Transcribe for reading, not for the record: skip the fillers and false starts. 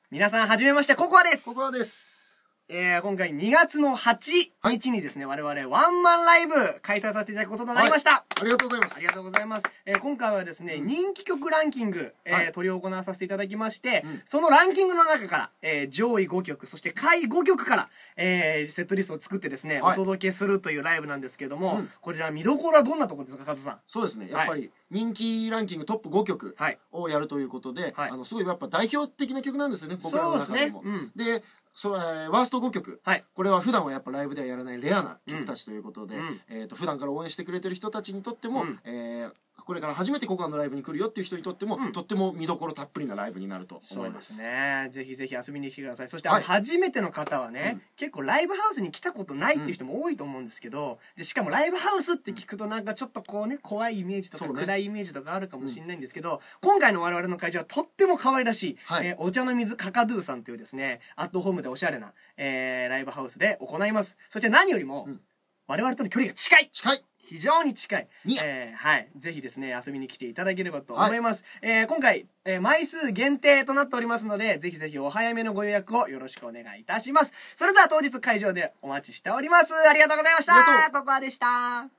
皆さん、はじめまして、ココアです。 ココアです。 今回2月の8日にですね、我々ワンマンライブ開催させていただくこととなりました。 ありがとうございます。 ありがとうございます。今回はですね、人気曲ランキング、執り行わさせていただきまして、そのランキングの中から、上位5曲、そして下位5曲から、セットリストを作ってですね、お届けするというライブなんですけども、こちら見どころはどんなところですか、カズさん。 そうですね、やっぱり人気ランキングトップ5曲をやるということで、すごいやっぱ代表的な曲なんですよね、僕らの中でも。で、ワースト5曲、これは普段はやっぱライブではやらないレアな曲たちということで、普段から応援してくれてる人たちにとっても、これから初めてココアのライブに来るよっていう人にとっても、とっても見どころたっぷりなライブになると思います。 そうですね。ぜひぜひ遊びに来てください。そして初めての方はね、結構ライブハウスに来たことないっていう人も多いと思うんですけど、でしかもライブハウスって聞くとなんかちょっとこうね、怖いイメージとか暗いイメージとかあるかもしれないんですけど、今回の我々の会場はとっても可愛らしい、お茶の水カカドゥさんというですね、アットホームでおしゃれな、ライブハウスで行います。そして何よりも、我々との距離が近い非常に近い。はい。ぜひですね、遊びに来ていただければと思います。今回、枚数限定となっておりますので、ぜひぜひお早めのご予約をよろしくお願いいたします。それでは当日会場でお待ちしております。ありがとうございました。ココアでした。